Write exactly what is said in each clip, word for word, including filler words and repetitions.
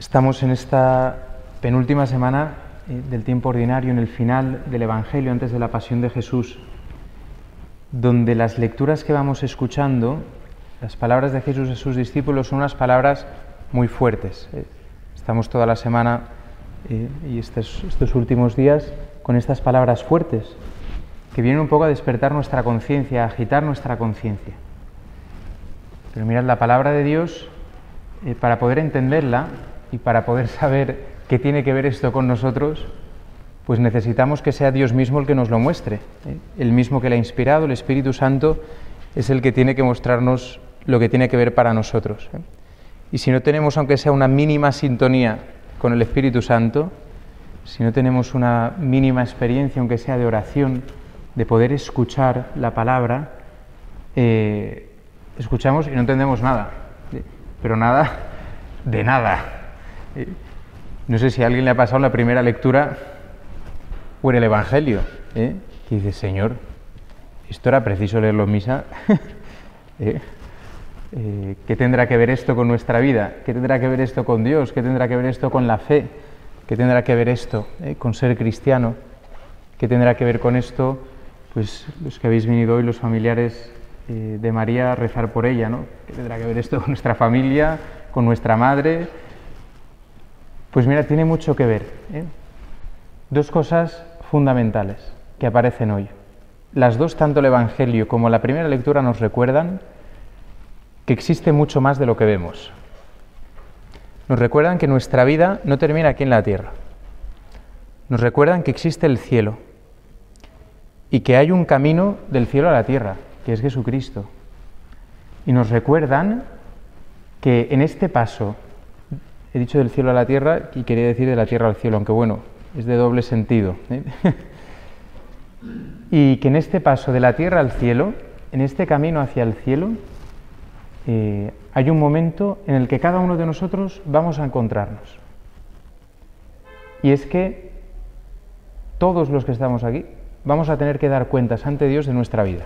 Estamos en esta penúltima semana eh, del tiempo ordinario, en el final del Evangelio, antes de la Pasión de Jesús, donde las lecturas que vamos escuchando, las palabras de Jesús a sus discípulos, son unas palabras muy fuertes. Eh, estamos toda la semana eh, y estos, estos últimos días con estas palabras fuertes, que vienen un poco a despertar nuestra conciencia, a agitar nuestra conciencia. Pero mirad, la palabra de Dios, eh, para poder entenderla y para poder saber qué tiene que ver esto con nosotros, pues necesitamos que sea Dios mismo el que nos lo muestre. ¿eh? El mismo que la ha inspirado, el Espíritu Santo, es el que tiene que mostrarnos lo que tiene que ver para nosotros. ¿eh? Y si no tenemos, aunque sea una mínima sintonía con el Espíritu Santo, si no tenemos una mínima experiencia, aunque sea de oración, de poder escuchar la palabra, eh, escuchamos y no entendemos nada, ¿eh? pero nada de nada. Eh, no sé si a alguien le ha pasado la primera lectura o en el Evangelio, ¿eh? que dice, Señor, ¿esto era preciso leerlo en misa? ¿Eh? Eh, ¿Qué tendrá que ver esto con nuestra vida? ¿Qué tendrá que ver esto con Dios? ¿Qué tendrá que ver esto con la fe? ¿Qué tendrá que ver esto eh, con ser cristiano? ¿Qué tendrá que ver con esto? Pues los que habéis venido hoy, los familiares eh, de María, a rezar por ella, ¿no? ¿Qué tendrá que ver esto con nuestra familia, con nuestra madre? Pues mira, tiene mucho que ver. ¿eh? Dos cosas fundamentales que aparecen hoy. Las dos, tanto el Evangelio como la primera lectura, nos recuerdan que existe mucho más de lo que vemos. Nos recuerdan que nuestra vida no termina aquí en la tierra. Nos recuerdan que existe el cielo y que hay un camino del cielo a la tierra, que es Jesucristo. Y nos recuerdan que en este paso, he dicho del cielo a la tierra y quería decir de la tierra al cielo, aunque bueno, es de doble sentido. ¿eh? Y que en este paso de la tierra al cielo, en este camino hacia el cielo, eh, hay un momento en el que cada uno de nosotros vamos a encontrarnos. Y es que todos los que estamos aquí vamos a tener que dar cuentas ante Dios de nuestra vida.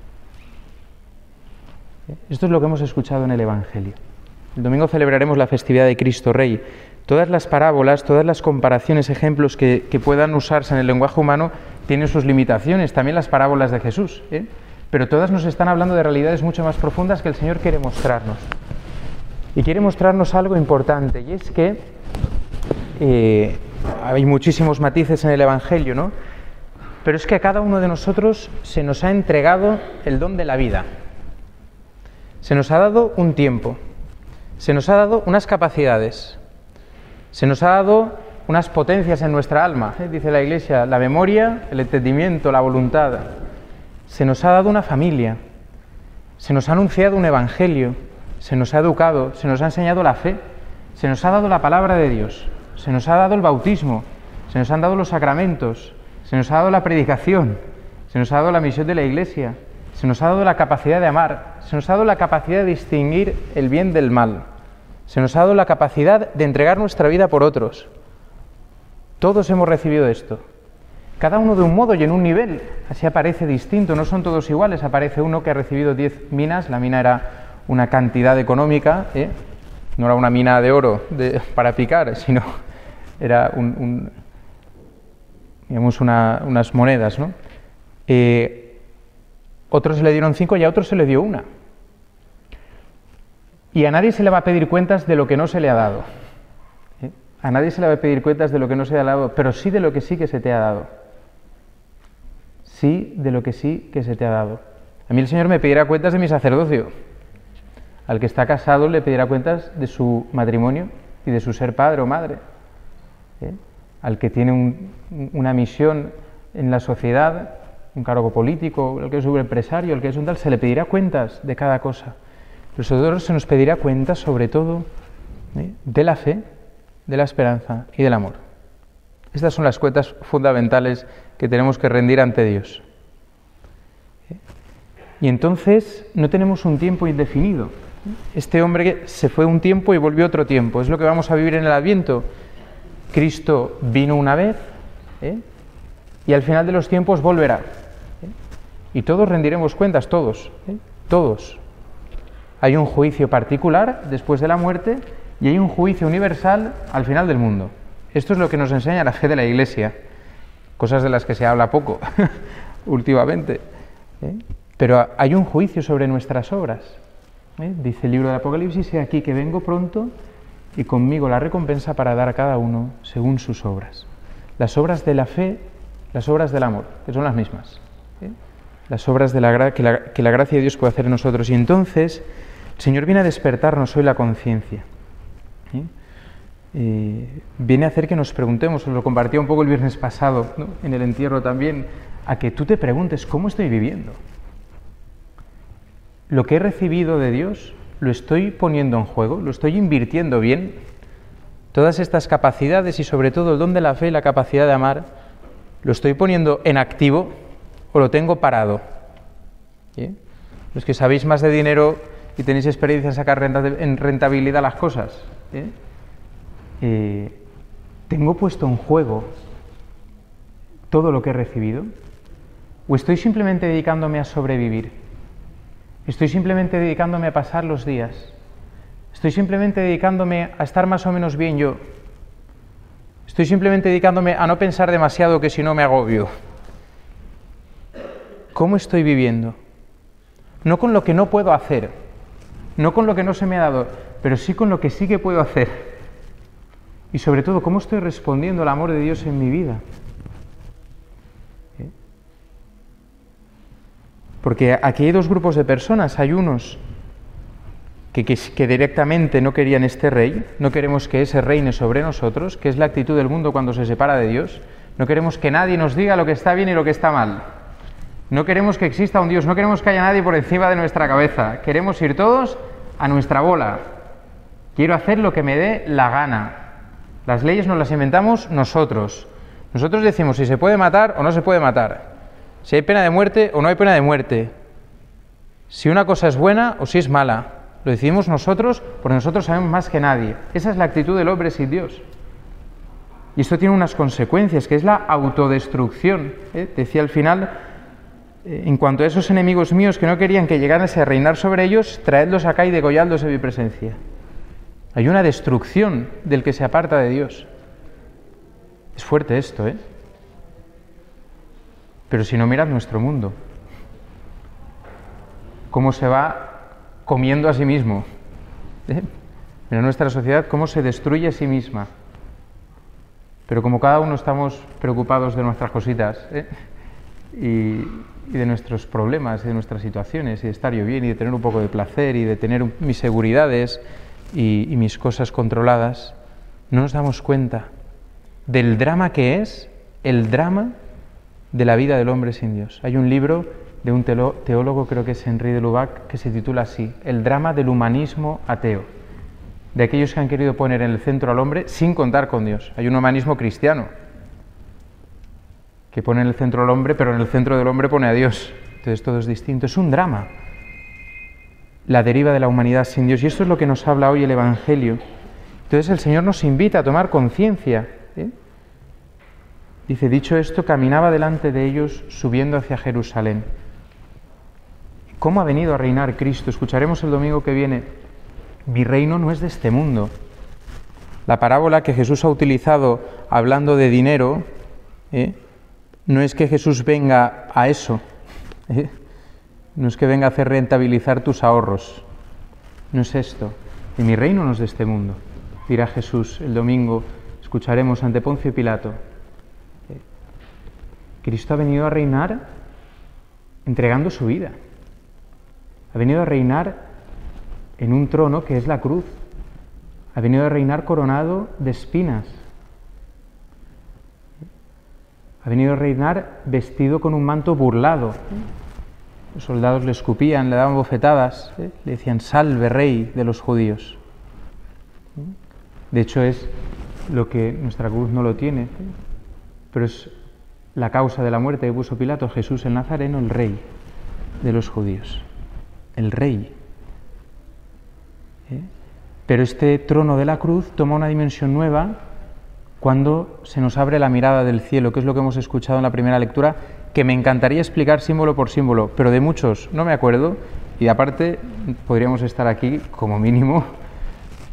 Esto es lo que hemos escuchado en el Evangelio. El domingo celebraremos la festividad de Cristo Rey. Todas las parábolas, todas las comparaciones, ejemplos que, que puedan usarse en el lenguaje humano tienen sus limitaciones, también las parábolas de Jesús, ¿eh? pero todas nos están hablando de realidades mucho más profundas que el Señor quiere mostrarnos. Y quiere mostrarnos algo importante, y es que eh, hay muchísimos matices en el Evangelio, ¿no? Pero es que a cada uno de nosotros se nos ha entregado el don de la vida. Se nos ha dado un tiempo. Se nos ha dado unas capacidades, se nos ha dado unas potencias en nuestra alma, ¿eh? dice la Iglesia, la memoria, el entendimiento, la voluntad. Se nos ha dado una familia, se nos ha anunciado un evangelio, se nos ha educado, se nos ha enseñado la fe, se nos ha dado la palabra de Dios, se nos ha dado el bautismo, se nos han dado los sacramentos, se nos ha dado la predicación, se nos ha dado la misión de la Iglesia, se nos ha dado la capacidad de amar, se nos ha dado la capacidad de distinguir el bien del mal, se nos ha dado la capacidad de entregar nuestra vida por otros. Todos hemos recibido esto, cada uno de un modo y en un nivel, así aparece distinto, no son todos iguales. Aparece uno que ha recibido diez minas, la mina era una cantidad económica, ¿eh? no era una mina de oro de, para picar, sino era un, un, digamos una, unas monedas, ¿no? Eh, Otros se le dieron cinco y a otros se le dio una. Y a nadie se le va a pedir cuentas de lo que no se le ha dado. ¿Eh? A nadie se le va a pedir cuentas de lo que no se le ha dado, pero sí de lo que sí que se te ha dado. Sí de lo que sí que se te ha dado. A mí el Señor me pedirá cuentas de mi sacerdocio. Al que está casado le pedirá cuentas de su matrimonio y de su ser padre o madre. ¿Eh? Al que tiene un, una misión en la sociedad, un cargo político, el que es un empresario, el que es un tal, se le pedirá cuentas de cada cosa. Pero sobre todo se nos pedirá cuentas, sobre todo, ¿eh? de la fe, de la esperanza y del amor. Estas son las cuentas fundamentales que tenemos que rendir ante Dios. ¿Eh? Y entonces no tenemos un tiempo indefinido. Este hombre se fue un tiempo y volvió otro tiempo. Es lo que vamos a vivir en el Adviento. Cristo vino una vez, ¿eh? y al final de los tiempos volverá. ¿eh? Y todos rendiremos cuentas, todos, ¿eh? todos. Hay un juicio particular después de la muerte y hay un juicio universal al final del mundo. Esto es lo que nos enseña la fe de la Iglesia, cosas de las que se habla poco últimamente, ¿eh? Pero hay un juicio sobre nuestras obras, ¿eh? Dice el libro del Apocalipsis: he aquí que vengo pronto y conmigo la recompensa para dar a cada uno según sus obras. Las obras de la fe, las obras del amor, que son las mismas, ¿eh? Las obras de la gra- que, la, que la gracia de Dios puede hacer en nosotros. Y entonces el Señor viene a despertarnos hoy la conciencia, ¿eh? Eh, viene a hacer que nos preguntemos, os lo compartía un poco el viernes pasado, ¿no?, en el entierro también, a que tú te preguntes: ¿cómo estoy viviendo? ¿Lo que he recibido de Dios lo estoy poniendo en juego? ¿Lo estoy invirtiendo bien? Todas estas capacidades y sobre todo el don de la fe y la capacidad de amar, ¿lo estoy poniendo en activo o lo tengo parado? ¿Eh? Los que sabéis más de dinero y tenéis experiencia en sacar en rentabilidad las cosas, ¿eh? Eh, ¿tengo puesto en juego todo lo que he recibido? ¿O estoy simplemente dedicándome a sobrevivir? ¿Estoy simplemente dedicándome a pasar los días? ¿Estoy simplemente dedicándome a estar más o menos bien yo? ¿Estoy simplemente dedicándome a no pensar demasiado, que si no me agobio? ¿Cómo estoy viviendo? No con lo que no puedo hacer, no con lo que no se me ha dado, pero sí con lo que sí que puedo hacer. Y sobre todo, ¿cómo estoy respondiendo al amor de Dios en mi vida? ¿Eh? Porque aquí hay dos grupos de personas. Hay unos que, que, que directamente no querían este rey, no queremos que ese reine sobre nosotros, que es la actitud del mundo cuando se separa de Dios. No queremos que nadie nos diga lo que está bien y lo que está mal. No queremos que exista un Dios, no queremos que haya nadie por encima de nuestra cabeza. Queremos ir todos a nuestra bola. Quiero hacer lo que me dé la gana. Las leyes nos las inventamos nosotros. Nosotros decimos si se puede matar o no se puede matar, si hay pena de muerte o no hay pena de muerte, si una cosa es buena o si es mala. Lo decidimos nosotros porque nosotros sabemos más que nadie. Esa es la actitud del hombre sin Dios. Y esto tiene unas consecuencias, que es la autodestrucción, ¿eh? Decía al final: eh, en cuanto a esos enemigos míos que no querían que llegase a reinar sobre ellos, traedlos acá y degolladlos en mi presencia. Hay una destrucción del que se aparta de Dios. Es fuerte esto, ¿eh? Pero si no, mirad nuestro mundo. Cómo se va comiendo a sí mismo. ¿Eh? Mira nuestra sociedad, cómo se destruye a sí misma. Pero como cada uno estamos preocupados de nuestras cositas, ¿eh? y, y de nuestros problemas, y de nuestras situaciones, y de estar yo bien, y de tener un poco de placer, y de tener un, mis seguridades, Y, y mis cosas controladas, no nos damos cuenta del drama que es el drama de la vida del hombre sin Dios. Hay un libro de un teólogo, creo que es Henri de Lubac, que se titula así: El drama del humanismo ateo, de aquellos que han querido poner en el centro al hombre sin contar con Dios. Hay un humanismo cristiano que pone en el centro al hombre, pero en el centro del hombre pone a Dios. Entonces todo es distinto. Es un drama la deriva de la humanidad sin Dios, y esto es lo que nos habla hoy el Evangelio. Entonces el Señor nos invita a tomar conciencia, ¿eh? Dice: dicho esto, caminaba delante de ellos subiendo hacia Jerusalén. ¿Cómo ha venido a reinar Cristo? Escucharemos el domingo que viene: mi reino no es de este mundo. La parábola que Jesús ha utilizado hablando de dinero, ¿eh? no es que Jesús venga a eso, ¿eh? No es que venga a hacer rentabilizar tus ahorros. No es esto. Y mi reino no es de este mundo. Dirá Jesús el domingo, escucharemos ante Poncio y Pilato. Cristo ha venido a reinar entregando su vida. Ha venido a reinar en un trono que es la cruz. Ha venido a reinar coronado de espinas. Ha venido a reinar vestido con un manto burlado. Los soldados le escupían, le daban bofetadas, ¿eh? Le decían: salve, rey de los judíos. De hecho, es lo que nuestra cruz no lo tiene, ¿eh? Pero es la causa de la muerte que puso Pilato: Jesús el Nazareno, el rey de los judíos. El rey. ¿Eh? Pero este trono de la cruz toma una dimensión nueva cuando se nos abre la mirada del cielo, que es lo que hemos escuchado en la primera lectura, que me encantaría explicar símbolo por símbolo, pero de muchos no me acuerdo, y aparte podríamos estar aquí como mínimo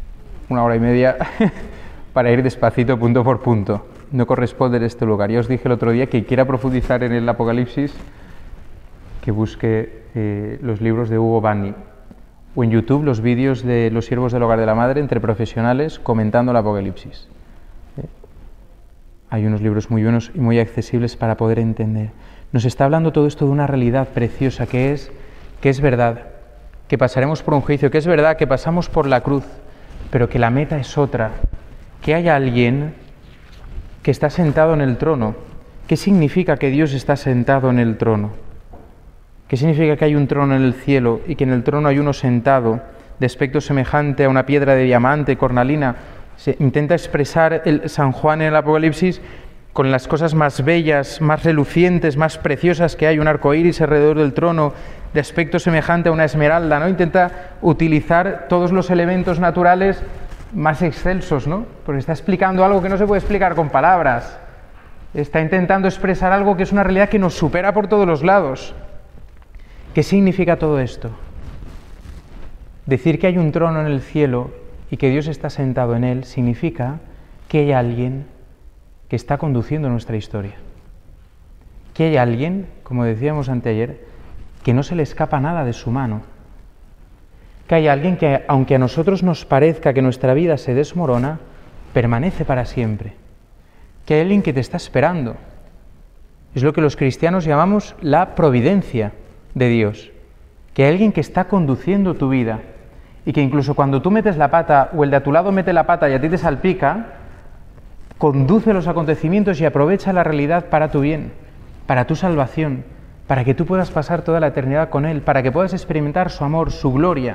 una hora y media para ir despacito, punto por punto. No corresponde en este lugar. Ya os dije el otro día que quiera profundizar en el Apocalipsis, que busque eh, los libros de Hugo Vanni, o en YouTube los vídeos de los siervos del hogar de la madre entre profesionales comentando el Apocalipsis. ¿Eh? Hay unos libros muy buenos y muy accesibles para poder entender. Nos está hablando todo esto de una realidad preciosa que es, que es verdad, que pasaremos por un juicio, que es verdad, que pasamos por la cruz, pero que la meta es otra, que hay alguien que está sentado en el trono. ¿Qué significa que Dios está sentado en el trono? ¿Qué significa que hay un trono en el cielo y que en el trono hay uno sentado de aspecto semejante a una piedra de diamante, cornalina? Se intenta expresar el San Juan en el Apocalipsis con las cosas más bellas, más relucientes, más preciosas que hay, un arco iris alrededor del trono, de aspecto semejante a una esmeralda, ¿no? Intenta utilizar todos los elementos naturales más excelsos, ¿no? Porque está explicando algo que no se puede explicar con palabras. Está intentando expresar algo que es una realidad que nos supera por todos los lados. ¿Qué significa todo esto? Decir que hay un trono en el cielo y que Dios está sentado en él significa que hay alguien que está conduciendo nuestra historia. Que hay alguien, como decíamos anteayer, que no se le escapa nada de su mano. Que hay alguien que, aunque a nosotros nos parezca que nuestra vida se desmorona, permanece para siempre. Que hay alguien que te está esperando. Es lo que los cristianos llamamos la providencia de Dios. Que hay alguien que está conduciendo tu vida y que incluso cuando tú metes la pata o el de a tu lado mete la pata y a ti te salpica, conduce los acontecimientos y aprovecha la realidad para tu bien, para tu salvación, para que tú puedas pasar toda la eternidad con Él, para que puedas experimentar su amor, su gloria.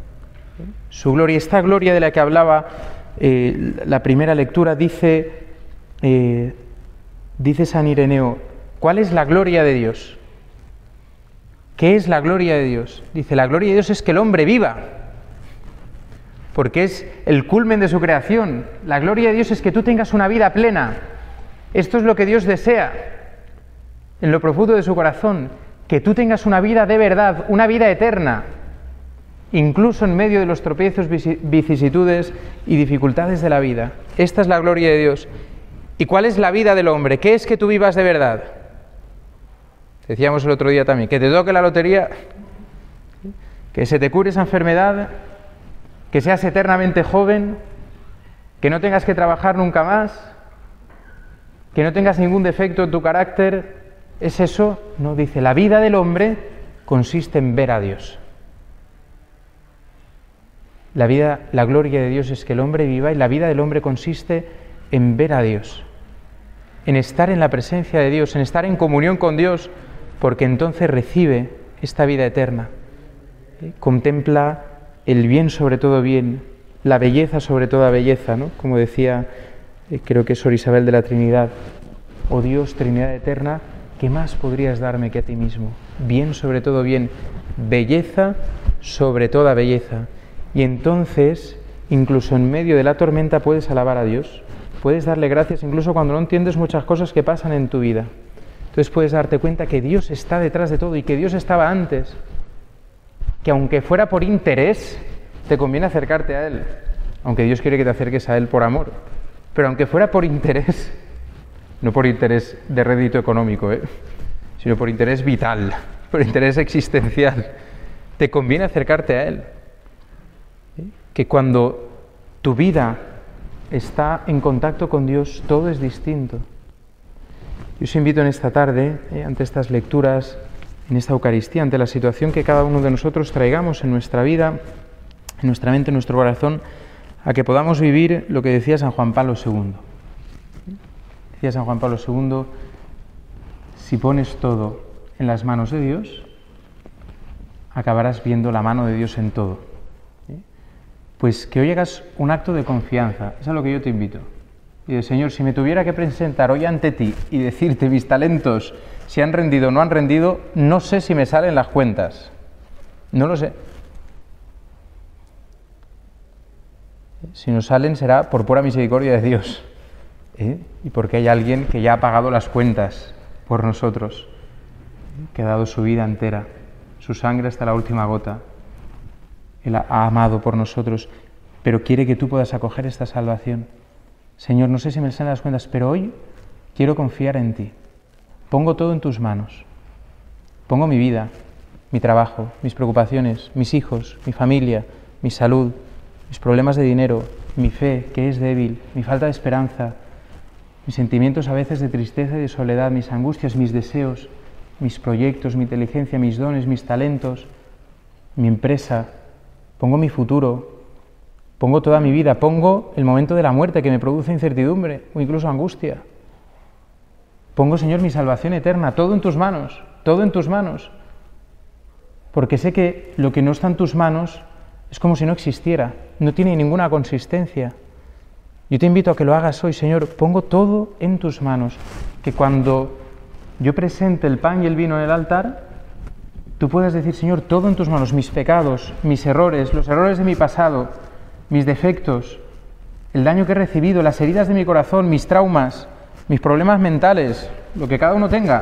Su gloria, esta gloria de la que hablaba eh, la primera lectura, dice, eh, dice San Ireneo, ¿cuál es la gloria de Dios? ¿Qué es la gloria de Dios? Dice, la gloria de Dios es que el hombre viva, porque es el culmen de su creación. La gloria de Dios es que tú tengas una vida plena. Esto es lo que Dios desea, en lo profundo de su corazón, que tú tengas una vida de verdad, una vida eterna, incluso en medio de los tropiezos, vicisitudes y dificultades de la vida. Esta es la gloria de Dios. ¿Y cuál es la vida del hombre? ¿Qué es que tú vivas de verdad? Decíamos el otro día también, que te toque la lotería, que se te cure esa enfermedad, que seas eternamente joven, que no tengas que trabajar nunca más, que no tengas ningún defecto en tu carácter. ¿Es eso? No, dice, la vida del hombre consiste en ver a Dios. La vida, la gloria de Dios es que el hombre viva, y la vida del hombre consiste en ver a Dios, en estar en la presencia de Dios, en estar en comunión con Dios, porque entonces recibe esta vida eterna. ¿Eh? Contempla el bien sobre todo bien, la belleza sobre toda belleza, ¿no? Como decía, eh, creo que es Sor Isabel de la Trinidad, oh Dios, Trinidad eterna, ¿qué más podrías darme que a ti mismo? Bien sobre todo bien, belleza sobre toda belleza. Y entonces, incluso en medio de la tormenta, puedes alabar a Dios, puedes darle gracias incluso cuando no entiendes muchas cosas que pasan en tu vida. Entonces puedes darte cuenta que Dios está detrás de todo y que Dios estaba antes, que aunque fuera por interés, te conviene acercarte a Él, aunque Dios quiere que te acerques a Él por amor, pero aunque fuera por interés, no por interés de rédito económico, ¿eh? sino por interés vital, por interés existencial, te conviene acercarte a Él. ¿Eh? Que cuando tu vida está en contacto con Dios, todo es distinto. Yo os invito en esta tarde, eh, ante estas lecturas, en esta Eucaristía, ante la situación que cada uno de nosotros traigamos en nuestra vida, en nuestra mente, en nuestro corazón, a que podamos vivir lo que decía San Juan Pablo segundo. Decía San Juan Pablo segundo, si pones todo en las manos de Dios, acabarás viendo la mano de Dios en todo. ¿Eh? Pues que hoy hagas un acto de confianza, es a lo que yo te invito. Y de Señor, si me tuviera que presentar hoy ante ti y decirte mis talentos, si han rendido o no han rendido, no sé si me salen las cuentas. No lo sé. Si no salen será por pura misericordia de Dios. ¿Eh? Y porque hay alguien que ya ha pagado las cuentas por nosotros, ¿eh? que ha dado su vida entera, su sangre hasta la última gota. Él ha amado por nosotros. pero quiere que tú puedas acoger esta salvación. Señor, no sé si me salen las cuentas, pero hoy quiero confiar en ti. Pongo todo en tus manos. Pongo mi vida, mi trabajo, mis preocupaciones, mis hijos, mi familia, mi salud, mis problemas de dinero, mi fe, que es débil, mi falta de esperanza, mis sentimientos a veces de tristeza y de soledad, mis angustias, mis deseos, mis proyectos, mi inteligencia, mis dones, mis talentos, mi empresa. Pongo mi futuro, pongo toda mi vida, pongo el momento de la muerte que me produce incertidumbre o incluso angustia. Pongo, Señor, mi salvación eterna, todo en tus manos, todo en tus manos. Porque sé que lo que no está en tus manos es como si no existiera, no tiene ninguna consistencia. Yo te invito a que lo hagas hoy, Señor, pongo todo en tus manos, que cuando yo presente el pan y el vino en el altar, tú puedas decir, Señor, todo en tus manos, mis pecados, mis errores, los errores de mi pasado, mis defectos, el daño que he recibido, las heridas de mi corazón, mis traumas, mis problemas mentales, lo que cada uno tenga.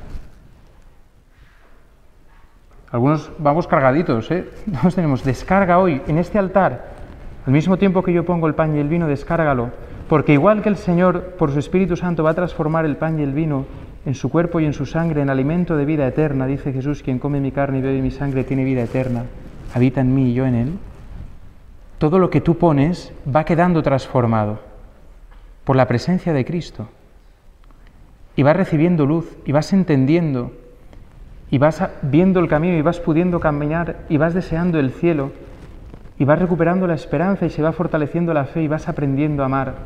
Algunos vamos cargaditos, ¿eh? Todos tenemos, descarga hoy en este altar, al mismo tiempo que yo pongo el pan y el vino, descárgalo, porque igual que el Señor, por su Espíritu Santo, va a transformar el pan y el vino en su cuerpo y en su sangre, en alimento de vida eterna, dice Jesús, quien come mi carne y bebe mi sangre tiene vida eterna, habita en mí y yo en él. Todo lo que tú pones va quedando transformado por la presencia de Cristo. Y vas recibiendo luz, y vas entendiendo, y vas viendo el camino, y vas pudiendo caminar, y vas deseando el cielo, y vas recuperando la esperanza, y se va fortaleciendo la fe, y vas aprendiendo a amar,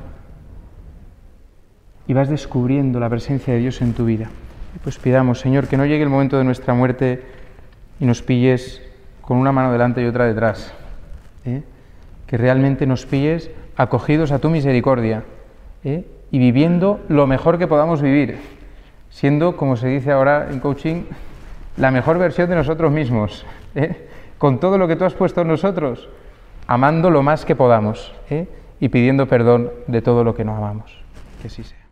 y vas descubriendo la presencia de Dios en tu vida. Y pues pidamos, Señor, que no llegue el momento de nuestra muerte y nos pilles con una mano delante y otra detrás, ¿eh? Que realmente nos pilles acogidos a tu misericordia, ¿eh? Y viviendo lo mejor que podamos vivir, siendo, como se dice ahora en coaching, la mejor versión de nosotros mismos, ¿eh? Con todo lo que tú has puesto en nosotros, amando lo más que podamos, ¿eh? Y pidiendo perdón de todo lo que no amamos. Que así sea.